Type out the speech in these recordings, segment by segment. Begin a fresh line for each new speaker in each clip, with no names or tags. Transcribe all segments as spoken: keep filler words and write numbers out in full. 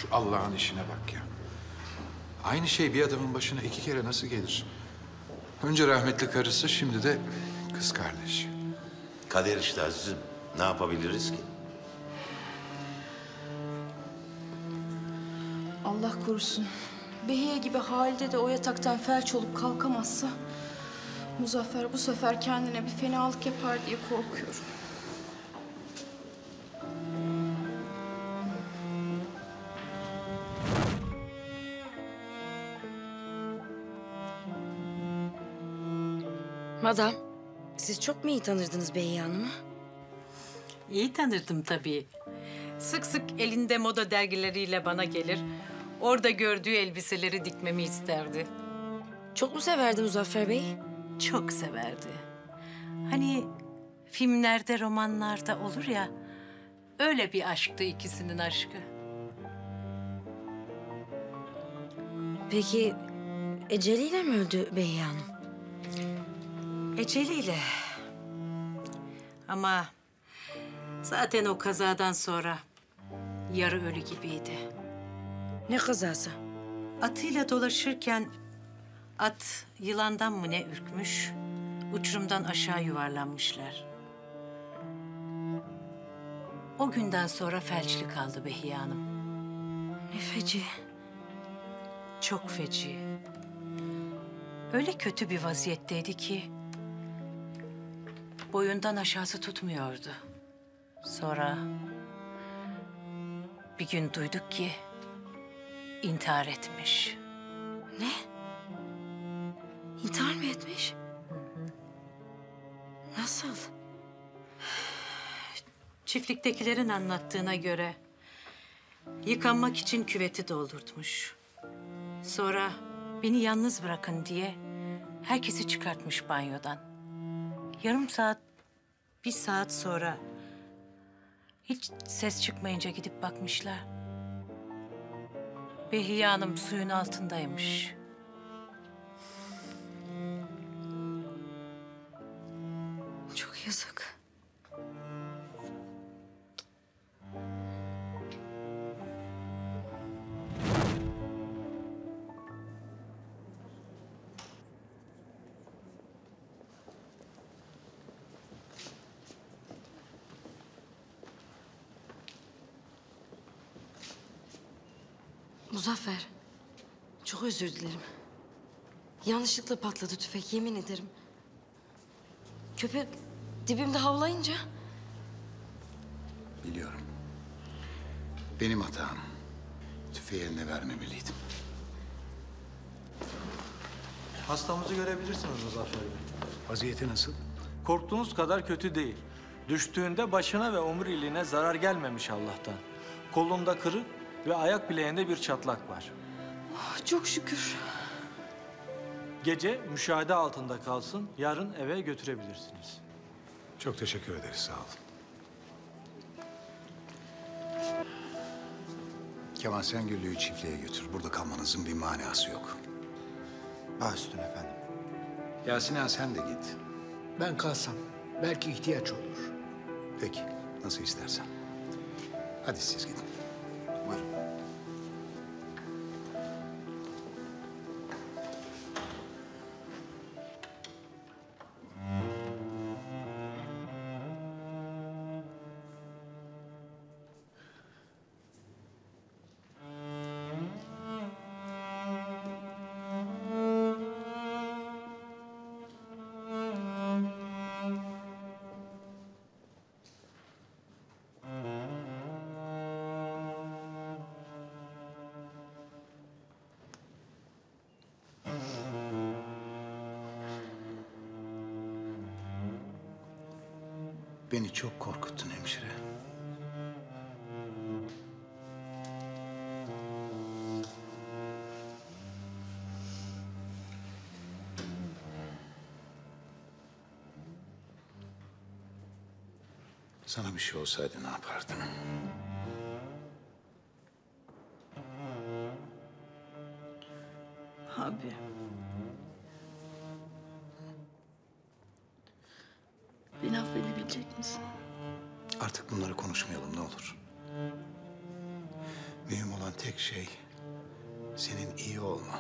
Şu Allah'ın işine bak ya. Aynı şey bir adamın başına iki kere nasıl gelir? Önce rahmetli karısı, şimdi de kız kardeşi.
Kader işte azizim. Ne yapabiliriz ki?
Allah korusun. Behiye gibi Halide de o yataktan felç olup kalkamazsa... Muzaffer bu sefer kendine bir fenalık yapar diye korkuyorum.
Madam, siz çok mu iyi tanırdınız Behiye Hanım'ı?
İyi tanırdım tabii. Sık sık elinde moda dergileriyle bana gelir. Orada gördüğü elbiseleri dikmemi isterdi.
Çok mu severdi Muzaffer Bey?
Çok severdi. Hani filmlerde, romanlarda olur ya... öyle bir aşktı ikisinin aşkı.
Peki eceliyle mi öldü Behiye Hanım?
Eceliyle. Ama zaten o kazadan sonra yarı ölü gibiydi.
Ne kazası?
Atıyla dolaşırken at yılandan mı ne ürkmüş, uçurumdan aşağı yuvarlanmışlar. O günden sonra felçli kaldı Behiye Hanım.
Ne feci.
Çok feci. Öyle kötü bir vaziyetteydi ki boyundan aşağısı tutmuyordu. Sonra bir gün duyduk ki intihar etmiş.
Ne? İntihar mı etmiş? Nasıl?
Çiftliktekilerin anlattığına göre yıkanmak için küveti doldurtmuş. Sonra beni yalnız bırakın diye herkesi çıkartmış banyodan. Yarım saat, bir saat sonra hiç ses çıkmayınca gidip bakmışlar. Behiye Hanım suyun altındaymış.
Çok yazık. Muzaffer, çok özür dilerim. Yanlışlıkla patladı tüfek, yemin ederim. Köpek dibimde havlayınca...
Biliyorum. Benim hatam. Tüfeği eline vermemeliydim.
Hastamızı görebilirsiniz Muzaffer Bey.
Vaziyeti nasıl?
Korktuğunuz kadar kötü değil. Düştüğünde başına ve omuriliğine zarar gelmemiş Allah'tan. Kolunda kırık ve ayak bileğinde bir çatlak var.
Ah, çok şükür.
Gece müşahede altında kalsın, yarın eve götürebilirsiniz.
Çok teşekkür ederiz, sağ olun. Kemal, sen Güllü'yü çiftliğe götür. Burada kalmanızın bir manası yok.
Baş üstüne efendim.
Yasin ağa, sen de git.
Ben kalsam belki ihtiyaç olur.
Peki, nasıl istersen. Hadi siz gidin.
Buyurun.
Beni çok korkuttun hemşire. Sana bir şey olsaydı ne yapardın?
Abi. Beni affedebilecek misin?
Artık bunları konuşmayalım ne olur. Mühim olan tek şey senin iyi olman.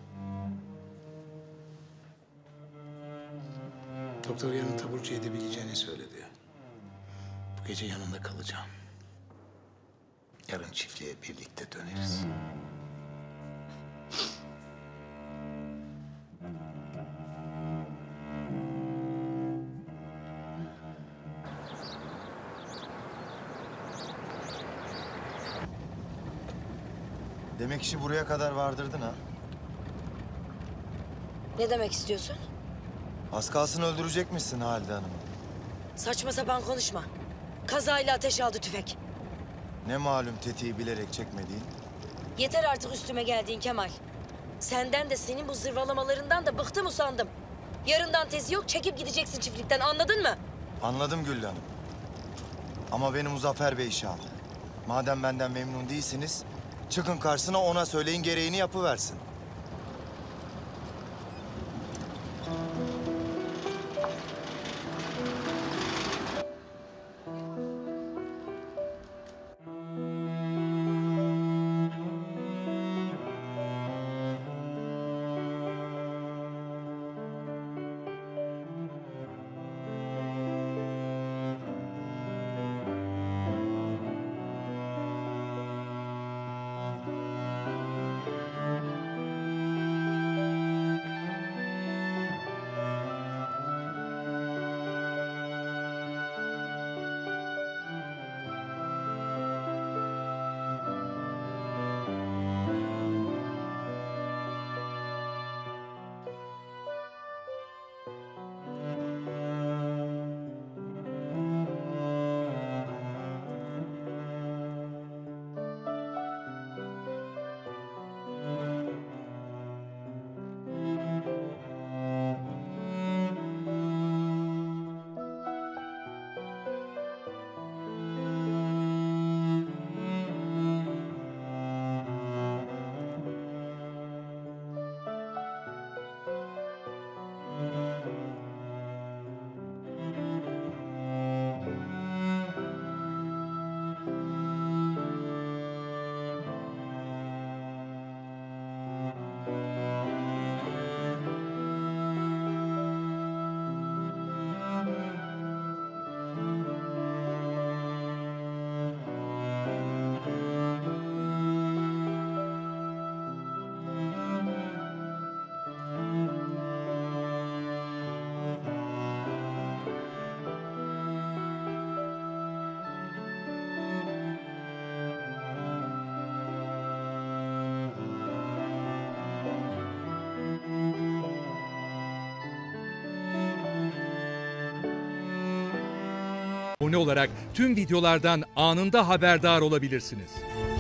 Doktor yarın taburcu edebileceğini söyledi. Bu gece yanında kalacağım. Yarın çiftliğe birlikte döneriz.
Demek işi buraya kadar vardırdın ha?
Ne demek istiyorsun?
Az kalsın öldürecekmişsin Halide Hanım'ı.
Saçma sapan konuşma. Kazayla ateş aldı tüfek.
Ne malum tetiği bilerek çekmediğin?
Yeter artık üstüme geldiğin Kemal. Senden de senin bu zırvalamalarından da bıktım usandım. Yarından tezi yok, çekip gideceksin çiftlikten, anladın mı?
Anladım Güllü Hanım. Ama benim Muzaffer Bey şah. Madem benden memnun değilsiniz, çıkın karşısına ona söyleyin gereğini yapıversin.
Abone olarak tüm videolardan anında haberdar olabilirsiniz.